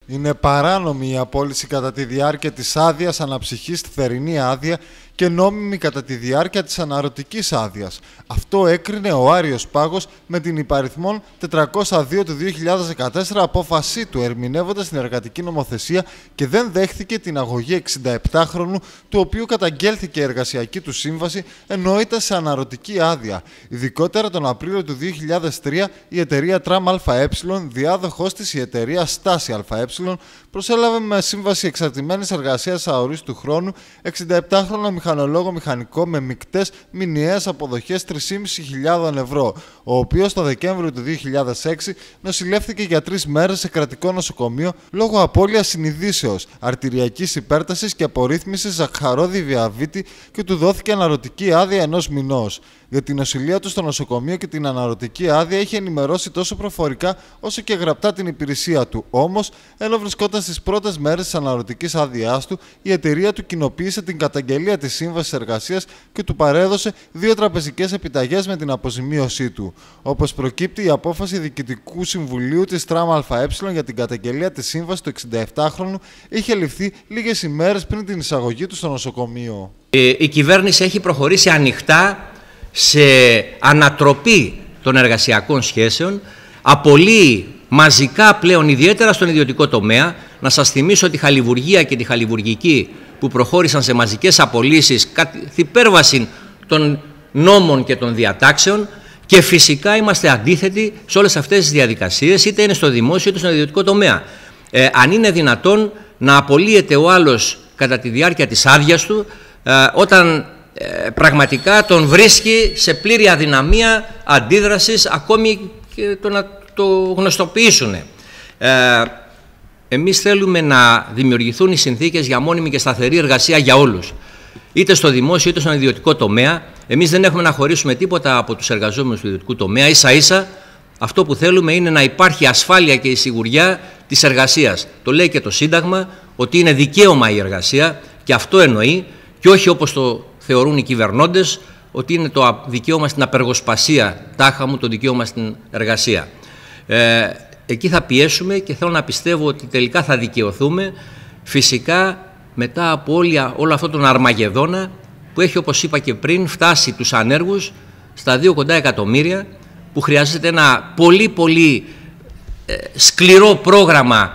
Είναι παράνομη η απόλυση κατά τη διάρκεια της άδειας αναψυχής στη θερινή άδεια και νόμιμη κατά τη διάρκεια της αναρωτικής άδειας. Αυτό έκρινε ο Άριος Πάγος με την υπαριθμόν 402 του 2014 απόφασή του, ερμηνεύοντας την εργατική νομοθεσία και δεν δέχθηκε την αγωγή 67χρονου, του οποίου καταγγέλθηκε η εργασιακή του σύμβαση ενώ ήταν σε αναρωτική άδεια. Ειδικότερα τον Απρίλιο του 2003 η εταιρεία Tram ΑΕ, διάδοχός της η εταιρεία Στάση ΑΕ, προσέλαβε με σύμβαση εξαρτημένης εργασίας αορίστου χρόνου 67χρονο μηχανολόγο μηχανικό με μεικτές μηνιαίες αποδοχές 3.500 ευρώ, ο οποίος το Δεκέμβριο του 2006 νοσηλεύθηκε για 3 μέρες σε κρατικό νοσοκομείο λόγω απώλειας συνειδήσεως, αρτηριακής υπέρτασης και απορρίθμισης ζαχαρώδη διαβήτη και του δόθηκε αναρωτική άδεια 1 μηνός. Για την νοσηλεία του στο νοσοκομείο και την αναρωτική άδεια είχε ενημερώσει τόσο προφορικά όσο και γραπτά την υπηρεσία του. Όμως, ενώ βρισκόταν στις πρώτες μέρες της αναρωτικής άδειάς του, η εταιρεία του κοινοποίησε την καταγγελία της σύμβασης εργασίας και του παρέδωσε 2 τραπεζικές επιταγές με την αποζημίωσή του. Όπως προκύπτει, η απόφαση Διοικητικού Συμβουλίου της Tram ΑΕ για την καταγγελία της σύμβασης του 67χρονου είχε ληφθεί λίγες ημέρες πριν την εισαγωγή του στο νοσοκομείο. Η κυβέρνηση έχει προχωρήσει ανοιχτά σε ανατροπή των εργασιακών σχέσεων, απολύει μαζικά πλέον, ιδιαίτερα στον ιδιωτικό τομέα. Να σας θυμίσω τη χαλιβουργία και τη χαλιβουργική που προχώρησαν σε μαζικές απολύσεις κατ' υπέρβαση των νόμων και των διατάξεων, και φυσικά είμαστε αντίθετοι σε όλες αυτές τις διαδικασίες, είτε είναι στο δημόσιο είτε στον ιδιωτικό τομέα. Αν είναι δυνατόν να απολύεται ο άλλος κατά τη διάρκεια της άδειας του, όταν πραγματικά τον βρίσκει σε πλήρη αδυναμία αντίδρασης, ακόμη και το να το γνωστοποιήσουν. Εμείς θέλουμε να δημιουργηθούν οι συνθήκες για μόνιμη και σταθερή εργασία για όλους, είτε στο δημόσιο είτε στον ιδιωτικό τομέα. Εμείς δεν έχουμε να χωρίσουμε τίποτα από τους εργαζόμενους του ιδιωτικού τομέα. Ίσα-ίσα αυτό που θέλουμε είναι να υπάρχει ασφάλεια και η σιγουριά της εργασίας. Το λέει και το Σύνταγμα, ότι είναι δικαίωμα η εργασία, και αυτό εννοεί, και όχι όπως το θεωρούν οι κυβερνώντες, ότι είναι το δικαίωμα στην απεργοσπασία, τάχα μου το δικαίωμα στην εργασία. Εκεί θα πιέσουμε και θέλω να πιστεύω ότι τελικά θα δικαιωθούμε, φυσικά μετά από όλο αυτό τον Αρμαγεδόνα που έχει, όπως είπα και πριν, φτάσει τους ανέργους στα 2 κοντά εκατομμύρια, που χρειάζεται ένα πολύ σκληρό πρόγραμμα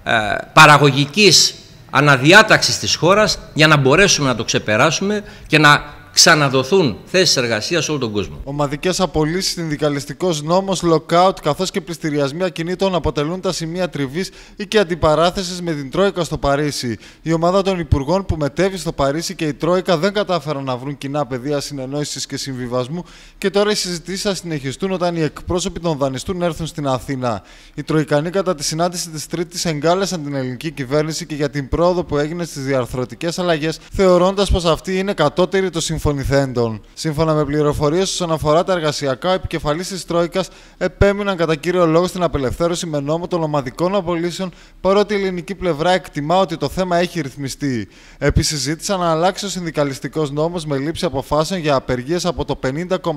παραγωγικής αναδιάταξης της χώρας για να μπορέσουμε να το ξεπεράσουμε και να ξαναδοθούν θέσεις εργασίας σε όλο τον κόσμο. Ομαδικές απολύσεις, συνδικαλιστικός νόμος, lockout καθώς και πληστηριασμοί ακινήτων αποτελούν τα σημεία τριβής ή και αντιπαράθεσης με την Τρόικα στο Παρίσι. Η ομάδα των υπουργών που μετέβη στο Παρίσι και η Τρόικα δεν κατάφεραν να βρουν κοινά πεδία συνεννόησης και συμβιβασμού, και τώρα οι συζητήσεις θα συνεχιστούν όταν οι εκπρόσωποι των δανειστών έρθουν στην Αθήνα. Οι Τροικανοί κατά τη συνάντηση της Τρίτης εγκάλεσαν την ελληνική κυβέρνηση και για την πρόοδο που έγινε στις διαρθρωτικές αλλαγές, θεωρώντας πως αυτή είναι κατώτερη των συμφωνηθέντων. Σύμφωνα με πληροφορίες όσον αφορά τα εργασιακά, ο επικεφαλής της Τρόικας επέμειναν κατά κύριο λόγο στην απελευθέρωση με νόμο των ομαδικών απολύσεων, παρότι η ελληνική πλευρά εκτιμά ότι το θέμα έχει ρυθμιστεί. Επίσης, ζήτησαν να αλλάξει ο συνδικαλιστικός νόμος με λήψη αποφάσεων για απεργίες από το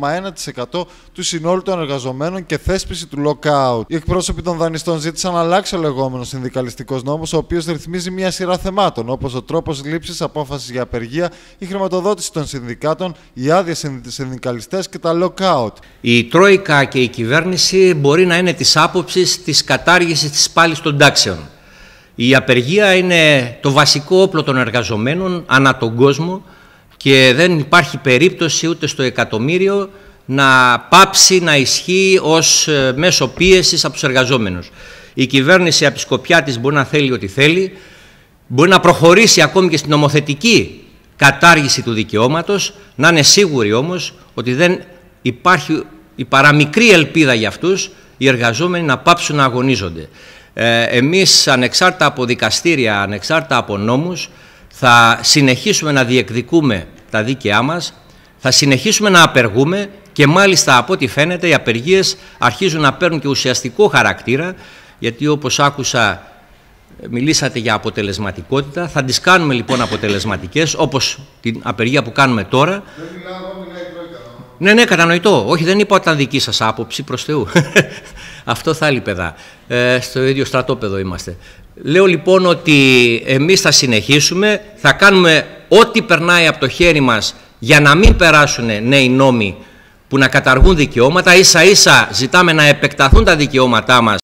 50,1% του συνόλου των εργαζομένων και θέσπιση του lockout. Οι εκπρόσωποι των δανειστών ζήτησαν να αλλάξει ο λεγόμενος συνδικαλιστικός νόμος, ο οποίος ρυθμίζει μια σειρά θεμάτων, όπως ο τρόπος λήψης απόφασης για απεργία, η χρηματοδότηση των συνδικάτων, οι άδειες συνδικαλιστές και τα lockout. Η Τρόικα και η κυβέρνηση μπορεί να είναι της άποψης της κατάργησης της πάλης των τάξεων. Η απεργία είναι το βασικό όπλο των εργαζομένων ανά τον κόσμο και δεν υπάρχει περίπτωση ούτε στο εκατομμύριο να πάψει να ισχύει ως μέσο πίεσης από τους εργαζόμενους. Η κυβέρνηση από τη σκοπιά της μπορεί να θέλει ό,τι θέλει, μπορεί να προχωρήσει ακόμη και στην νομοθετική κατάργηση του δικαιώματος, να είναι σίγουροι όμως ότι δεν υπάρχει η παραμικρή ελπίδα για αυτούς οι εργαζόμενοι να πάψουν να αγωνίζονται. Εμείς, ανεξάρτητα από δικαστήρια, ανεξάρτητα από νόμους, θα συνεχίσουμε να διεκδικούμε τα δίκαιά μας, θα συνεχίσουμε να απεργούμε και μάλιστα από ό,τι φαίνεται οι απεργίες αρχίζουν να παίρνουν και ουσιαστικό χαρακτήρα, γιατί όπως άκουσα μιλήσατε για αποτελεσματικότητα. Θα τις κάνουμε λοιπόν αποτελεσματικές, όπως την απεργία που κάνουμε τώρα. Δεν μιλάω, μιλάει η Τρόικα. Ναι, κατανοητό. Όχι, δεν είπα ότι ήταν δική σας άποψη, προς Θεού. Αυτό θα έλεγε παιδά. Στο ίδιο στρατόπεδο είμαστε. Λέω λοιπόν ότι εμείς θα συνεχίσουμε, θα κάνουμε ό,τι περνάει από το χέρι μας για να μην περάσουν νέοι νόμοι που να καταργούν δικαιώματα. Ίσα ίσα ζητάμε να επεκταθούν τα δικαιώματά μας